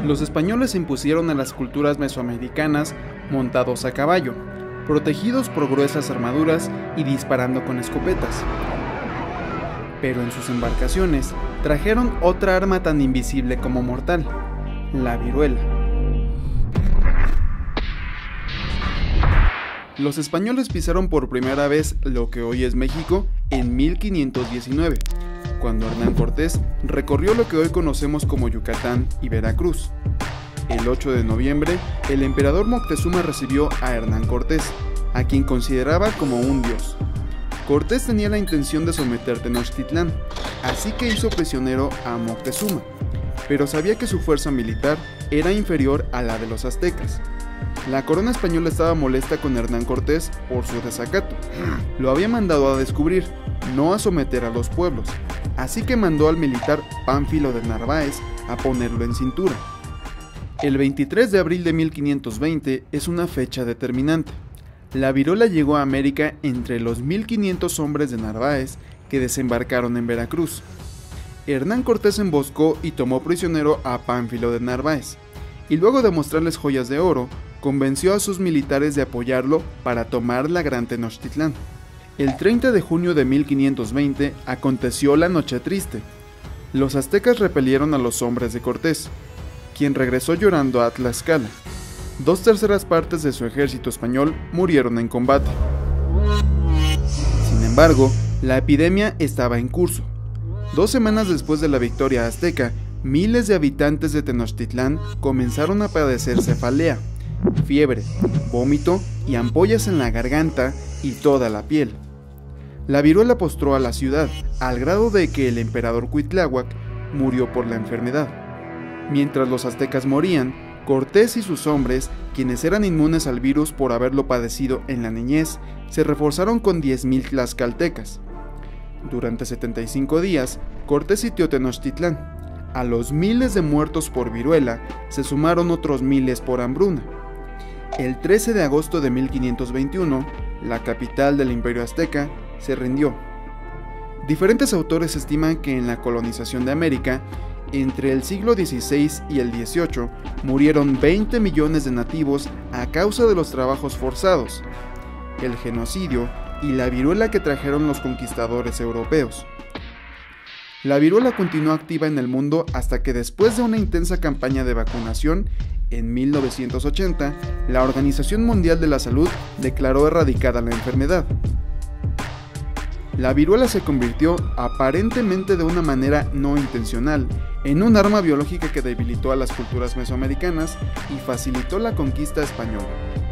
Los españoles se impusieron a las culturas mesoamericanas montados a caballo, protegidos por gruesas armaduras y disparando con escopetas. Pero en sus embarcaciones trajeron otra arma tan invisible como mortal, la viruela. Los españoles pisaron por primera vez lo que hoy es México en 1519, cuando Hernán Cortés recorrió lo que hoy conocemos como Yucatán y Veracruz. El 8 de noviembre, el emperador Moctezuma recibió a Hernán Cortés, a quien consideraba como un dios. Cortés tenía la intención de someter Tenochtitlán, así que hizo prisionero a Moctezuma, pero sabía que su fuerza militar era inferior a la de los aztecas. La corona española estaba molesta con Hernán Cortés por su desacato. Lo había mandado a descubrir, no a someter a los pueblos, así que mandó al militar Pánfilo de Narváez a ponerlo en cintura. El 23 de abril de 1520 es una fecha determinante. La viruela llegó a América entre los 1500 hombres de Narváez que desembarcaron en Veracruz. Hernán Cortés emboscó y tomó prisionero a Pánfilo de Narváez, y luego de mostrarles joyas de oro, convenció a sus militares de apoyarlo para tomar la Gran Tenochtitlán. El 30 de junio de 1520 aconteció la Noche Triste. Los aztecas repelieron a los hombres de Cortés, quien regresó llorando a Tlaxcala. 2/3 partes de su ejército español murieron en combate. Sin embargo, la epidemia estaba en curso. 2 semanas después de la victoria azteca, miles de habitantes de Tenochtitlán comenzaron a padecer cefalea, fiebre, vómito y ampollas en la garganta y toda la piel. La viruela postró a la ciudad, al grado de que el emperador Cuitláhuac murió por la enfermedad. Mientras los aztecas morían, Cortés y sus hombres, quienes eran inmunes al virus por haberlo padecido en la niñez, se reforzaron con 10,000 tlaxcaltecas. Durante 75 días, Cortés sitió Tenochtitlán. A los miles de muertos por viruela se sumaron otros miles por hambruna. El 13 de agosto de 1521, la capital del Imperio Azteca se rindió. Diferentes autores estiman que en la colonización de América, entre el siglo XVI y el XVIII, murieron 20 millones de nativos a causa de los trabajos forzados, el genocidio y la viruela que trajeron los conquistadores europeos. La viruela continuó activa en el mundo hasta que después de una intensa campaña de vacunación, en 1980, la Organización Mundial de la Salud declaró erradicada la enfermedad. La viruela se convirtió, aparentemente de una manera no intencional, en un arma biológica que debilitó a las culturas mesoamericanas y facilitó la conquista española.